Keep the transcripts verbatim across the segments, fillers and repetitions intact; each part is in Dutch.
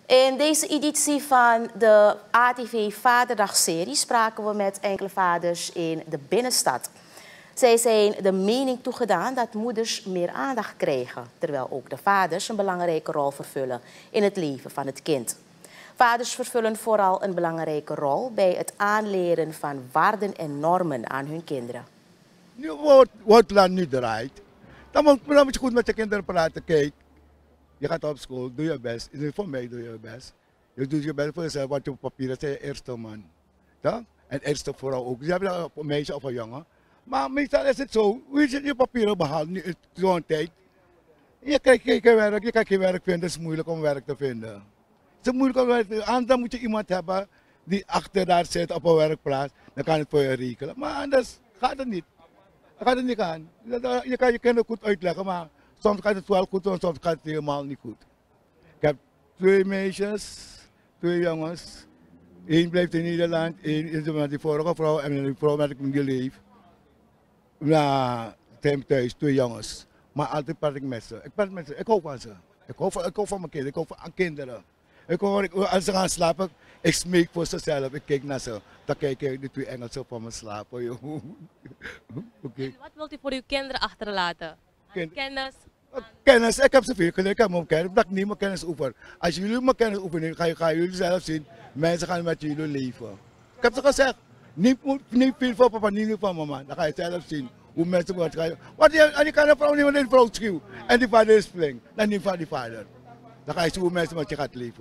In deze editie van de A T V Vaderdag-serie spraken we met enkele vaders in de binnenstad. Zij zijn de mening toegedaan dat moeders meer aandacht krijgen, terwijl ook de vaders een belangrijke rol vervullen in het leven van het kind. Vaders vervullen vooral een belangrijke rol bij het aanleren van waarden en normen aan hun kinderen. Nu wordt het land nu draait, dan moet, dan moet je goed met je kinderen praten. Kijk, je gaat op school, doe je best. Voor mij doe je best. Je doet je best voor jezelf, want je op papier is je eerste man. Ja? En eerste vrouw ook. Je hebt een meisje of een jongen. Maar meestal is het zo, hoe je je papieren behaalt in zo'n tijd. Je krijgt geen werk, je kan geen werk vinden, het is moeilijk om werk te vinden. Het is moeilijk om werk te vinden. Anders moet je iemand hebben die achter daar zit op een werkplaats, dan kan het voor je regelen. Maar anders gaat het niet. Dan gaat het niet aan. Je kan je kinderen goed uitleggen, maar soms gaat het wel goed en soms gaat het helemaal niet goed. Ik heb twee meisjes, twee jongens. Eén blijft in Nederland, één is met die vorige vrouw en die vrouw met ik geleefd. Ja, zijn thuis, twee jongens. Maar altijd praat ik met ze. Ik praat met ze, ik hou van ze. Ik hou van, ik hou van mijn kinderen, ik hou van kinderen. Ik hou, ik, als ze gaan slapen, ik smeek voor zichzelf, ik kijk naar ze. Dan kijk ik die twee Engelsen van me slapen. Joh. Okay. Wat wilt u voor uw kinderen achterlaten? Kind kennis? Aan... Kennis, ik heb zoveel geleerd, ik heb mijn kennis, dat ik niet mijn kennis oefen. Als jullie mijn kennis oefenen, gaan ga jullie zelf zien, mensen gaan met jullie leven. Ik heb ze gezegd, niet, niet veel van papa, niet veel van mama, dan ga je zelf zien. Hoe mensen worden gaan. Want je, je kan een vrouw niet met een vrouw schuwen. En die vader is flink. Dan niet van die vader. Dan ga je zien hoe mensen met je gaat leven.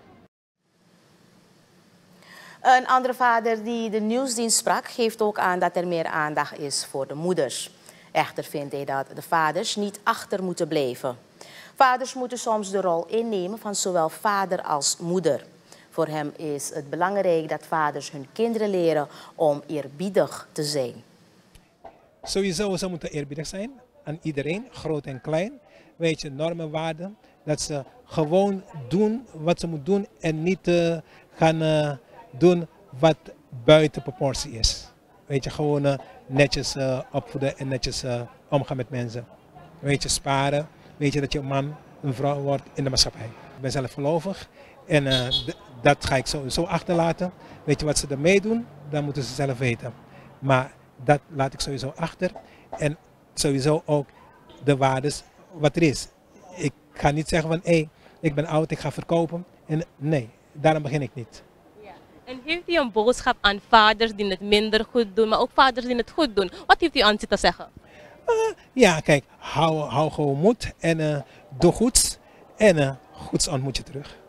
Een andere vader die de nieuwsdienst sprak, geeft ook aan dat er meer aandacht is voor de moeders. Echter vindt hij dat de vaders niet achter moeten blijven. Vaders moeten soms de rol innemen van zowel vader als moeder. Voor hem is het belangrijk dat vaders hun kinderen leren om eerbiedig te zijn. Sowieso, ze moeten eerbiedig zijn aan iedereen, groot en klein. Weet je, normen, waarden. Dat ze gewoon doen wat ze moeten doen en niet uh, gaan uh, doen wat buiten proportie is. Weet je, gewoon uh, netjes uh, opvoeden en netjes uh, omgaan met mensen. Weet je, sparen. Weet je dat je een man, een vrouw wordt in de maatschappij. Ik ben zelf gelovig en uh, dat ga ik sowieso achterlaten. Weet je wat ze ermee doen, dan moeten ze zelf weten. Maar dat laat ik sowieso achter. En sowieso ook de waardes wat er is. Ik ga niet zeggen van, hé, hey, ik ben oud, ik ga verkopen. En nee, daarom begin ik niet. Ja. En heeft u een boodschap aan vaders die het minder goed doen, maar ook vaders die het goed doen? Wat heeft u aan ze te zeggen? Uh, ja, kijk, hou, hou gewoon moed en uh, doe goeds. En uh, goeds ontmoet je terug.